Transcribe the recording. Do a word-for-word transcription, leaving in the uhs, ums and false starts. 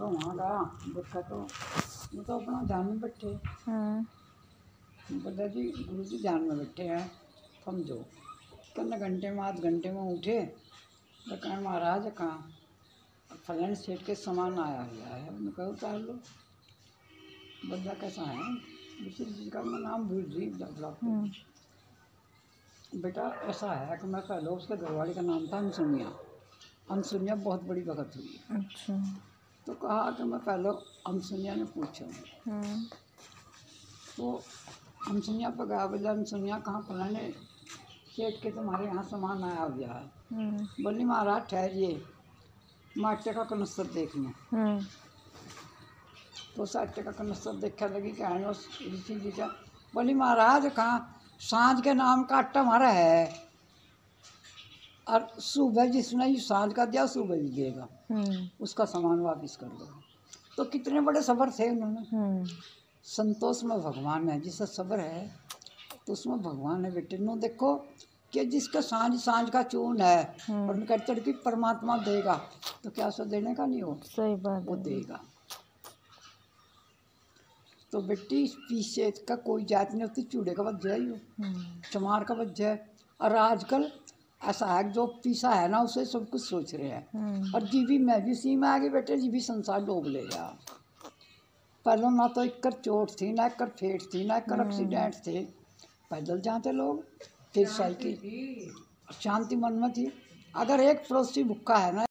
तो वहाँ गया देखा तो वो तो अपना ध्यान में बैठे। बोला जी गुरु जी ध्यान में बैठे हैं समझो। कहने घंटे में आध घंटे में उठे तो कहें महाराज कहाँ फलाने सेठ के सामान आया हुआ है। उन्होंने कहा उतार लो। बंदा कैसा है दूसरी चीज़ का मैं नाम भूल रही बेटा ऐसा है कि मैं पहले उसके घरवाली का नाम था अनसुनिया। अनसुनिया बहुत बड़ी भगत हुई। अच्छा। तो कहा कि मैं पहले अनसुनिया ने पूछा तो अनसुनिया पर गया। बोला अनसुनिया कहाँ फलाने सेठ के तुम्हारे यहाँ सामान आया हुआ है। बोली महाराज ठहरिए माटे का कनस्तर देखना। तो साटे का कनस्तर देखा लगी क्या है ऋषि जी का। बोली महाराज कहाँ सांझ के नाम का आटा हमारा है और सुबह जिसने ये सांझ का दिया सुबह भी देगा उसका सामान वापस कर दो। तो कितने बड़े सब्र थे उन्होंने। संतोष में भगवान है जिसका सब्र है तो उसमें भगवान है बेटे। नो देखो कि जिसका सांझ सांझ का चून है और उनका तड़की परमात्मा देगा तो क्या सो देने का नहीं हो। सही बात वो देगा। तो बेटी पीछे का कोई जात नहीं होती। चूड़े का बच जाए चमार का बच जाए। और आजकल ऐसा है जो पीसा है ना उसे सब कुछ सोच रहे हैं। और जी भी मैं भी सी में आ गई बेटे जी भी संसार डूब ले जा। पहले ना तो एक कर चोट थी ना एक कर फेट थी ना एक कर एक्सीडेंट थे। पैदल जाते लोग फिर साइकिल शांति मन में थी। अगर एक पड़ोसी भूखा है ना